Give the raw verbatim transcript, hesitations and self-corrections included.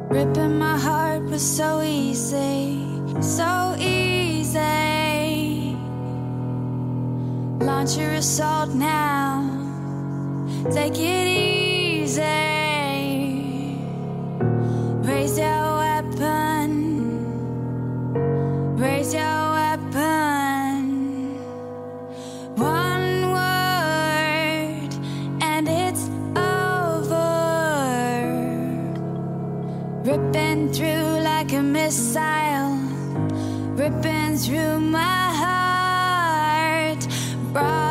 Ripping my heart was so easy, so easy. Launch your assault now, take it easy. Raise your weapon, raise your weapon. One word and it's over. Ripping through like a missile, ripping through my heart. Right.